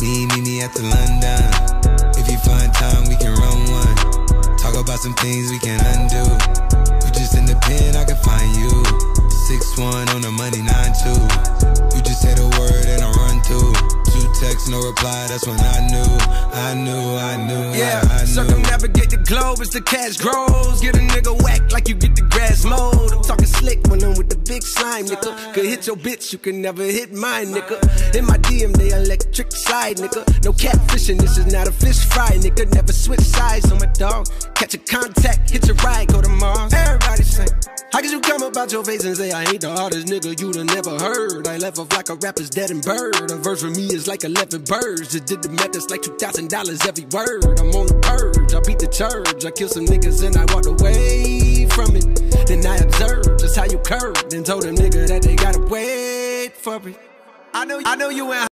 Meet me at the London. If you find time, we can run one. Talk about some things we can undo. You just in the pen, I can find you. 6'1" on the money, 9'2". You just say the word and I run through. 2 texts, no reply, that's when I knew. Yeah, circumnavigate the globe as the cash grows. Get a nigga whack like you get the grass mowed. I'm talking slick when I'm with the big slime, nigga. Could hit your bitch, you can never hit mine, nigga. In my DM, they electric slide, nigga. No catfishing, this is not a fish fry, nigga. Never switch sides on my dog. Catch a contact, hit your ride, go to Mars. Everybody sing. How could you come about your face and say I ain't the hardest nigga you'd have never heard? I left off like a rapper's dead and bird. A verse for me is like 11 birds. Just did the math, it's like $2,000 every word. I'm on the purge, I beat the church. I killed some niggas and I walked away from it. Then I observed just how you curved and told them nigga that they gotta wait for it. I know you ain't